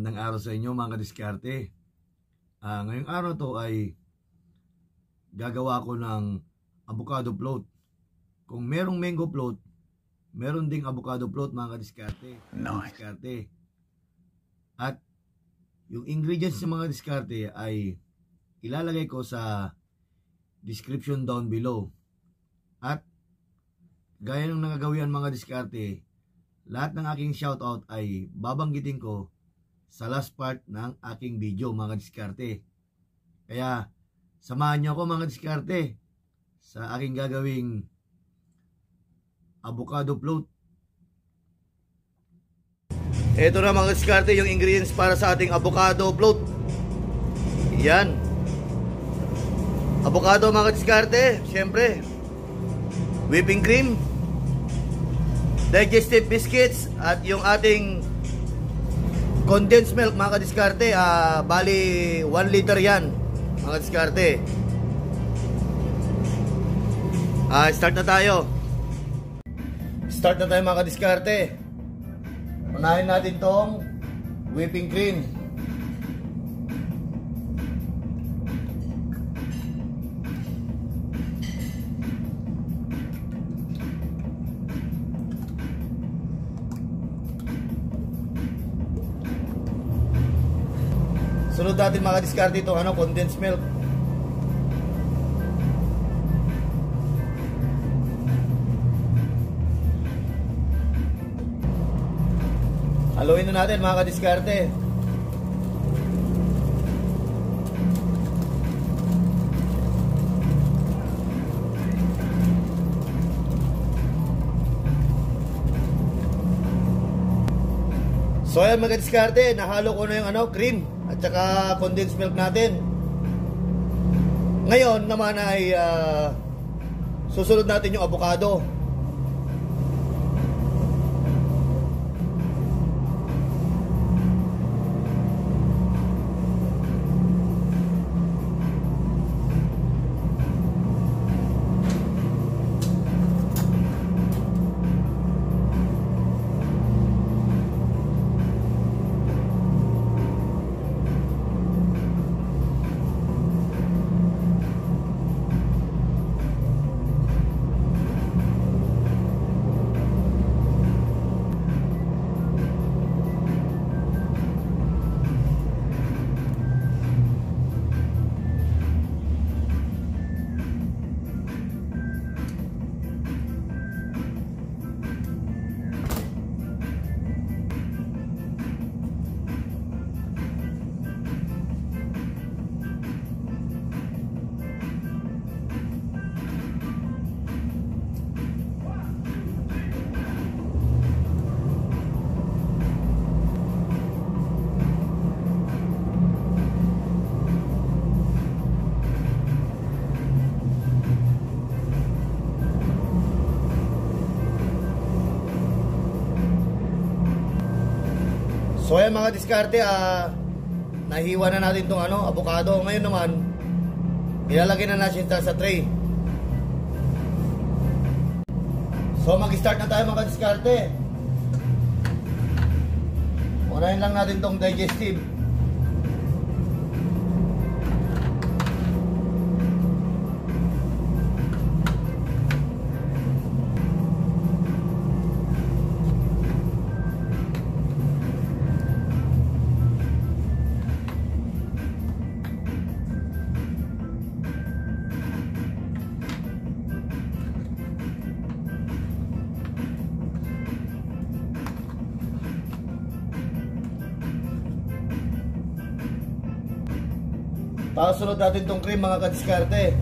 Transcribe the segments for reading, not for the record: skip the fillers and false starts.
Magandang araw sa inyo mga kadiskarte. Ngayong araw to ay gagawa ko ng avocado float. Kung merong mango float, meron ding avocado float mga kadiskarte. Nice. At yung ingredients ng mga diskarte ay ilalagay ko sa description down below. At gaya ng nagagawian mga diskarte, lahat ng aking shoutout ay babanggitin ko sa last part ng aking video mga diskarte. Kaya samahan niyo ako mga diskarte sa aking gagawing avocado float. Ito na mga diskarte yung ingredients para sa ating avocado float. Yan. Avocado mga diskarte, syempre whipping cream, digestive biscuits, at yung ating condensed milk mga kadiskarte. Bali 1 liter yan mga kadiskarte. Start na tayo mga kadiskarte. Unahin natin tong whipping cream. Sunod natin mga diskarte itong condensed milk. Haluin na natin mga diskarte. So ayan mga diskarte, nahalo ko na yung cream at saka condensed milk natin. Ngayon naman ay susunod natin yung avocado. So ayan mga diskarte, nahiwa na natin itong avocado. Ngayon naman, ilalagay na natin sa tray. So mag-start na tayo mga diskarte. Unahin lang natin itong digestive. Tapos sunod natin itong cream mga kadiskarte.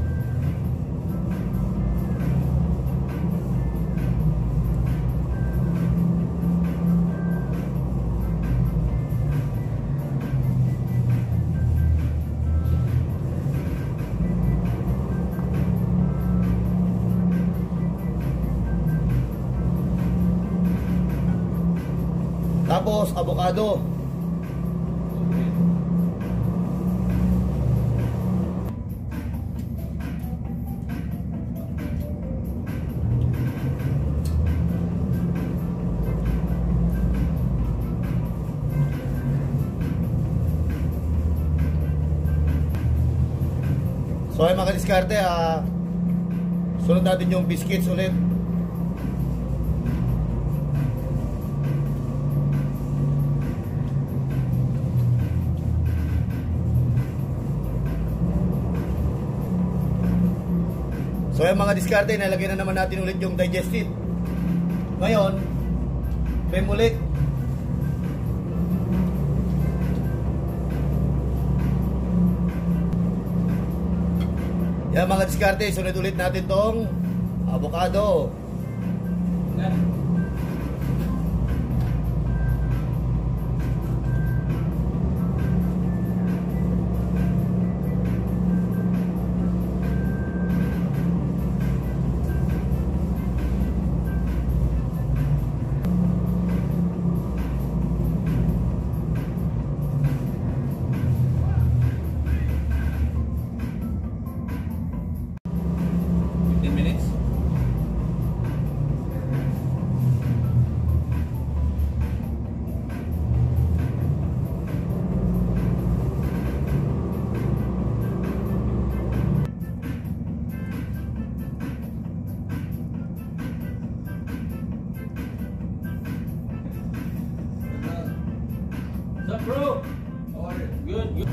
Tapos avocado. So ay mga diskarte, sunod natin yung biscuits ulit. So yung mga diskarte, nalagyan na naman natin ulit yung digestive. Ngayon, cream ulit. Yan mga diskarte, sunod ulit natin tong avocado. What's up, bro? How are you? Good, good.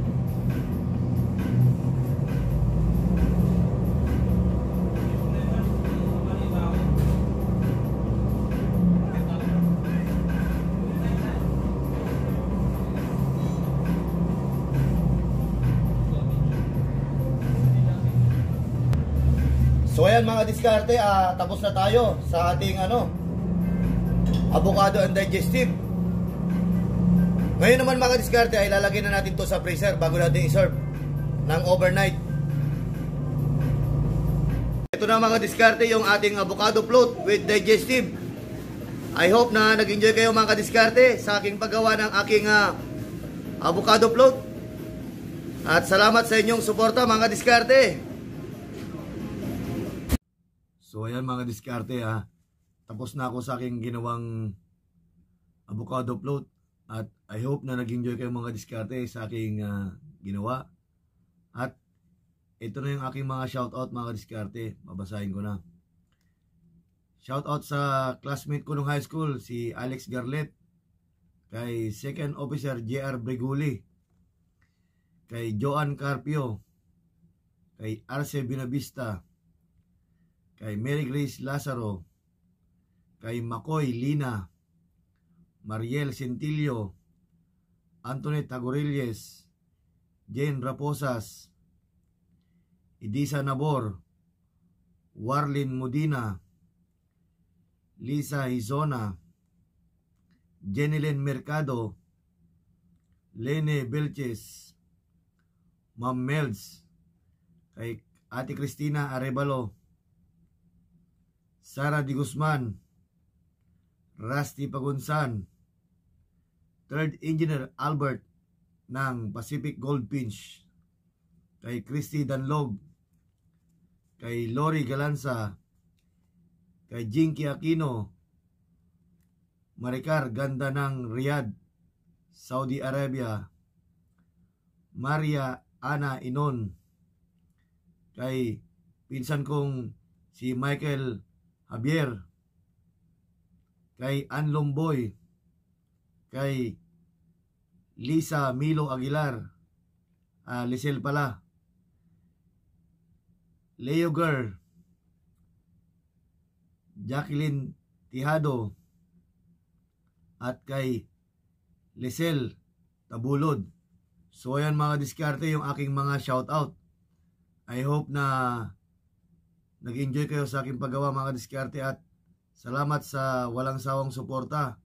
So ayan mga diskarte, tapos na tayo sa ating avocado and digestive. Ngayon naman mga diskarte ay lalagay na natin to sa freezer bago natin i-serve ng overnight. Ito na mga diskarte yung ating avocado float with digestive. I hope na nag-enjoy kayo mga diskarte sa aking paggawa ng aking avocado float. At salamat sa inyong suporta mga diskarte. So ayan mga diskarte, tapos na ako sa aking ginawang avocado float. At I hope na nag-enjoy kayo mga diskarte sa aking ginawa. At ito na yung aking mga shoutout mga diskarte. Babasahin ko na. Shoutout sa classmate ko nung high school, si Alex Garlet. Kay Second Officer JR Breguli. Kay Joan Carpio. Kay Arce Binavista. Kay Mary Grace Lazaro. Kay Makoy Lina. Mariel Centillo, Antoinette Tagorilles, Jane Raposas, Idisa Nabor, Warlin Modina, Lisa Hizona, Jenilyn Mercado, Lene Belches, Ma'am Melds, kay Ate Cristina Arevalo, Sara Di Guzman, Rusty Pagunsan, Third Engineer Albert ng Pacific Goldfinch, kay Christy Danlog, kay Lori Galanza, kay Jinky Aquino, Maricar Ganda ng Riyadh, Saudi Arabia, Maria Ana Inon, kay pinsan kong si Michael Javier, kay Ann Lomboy, kay Lisa Milo Aguilar, Lisel pala, Leo Girl, Jacqueline Tijado, at kay Lisel Tabulod. So ayan mga diskarte yung aking mga shoutout. I hope na nag-enjoy kayo sa aking paggawa mga diskarte at salamat sa walang sawang suporta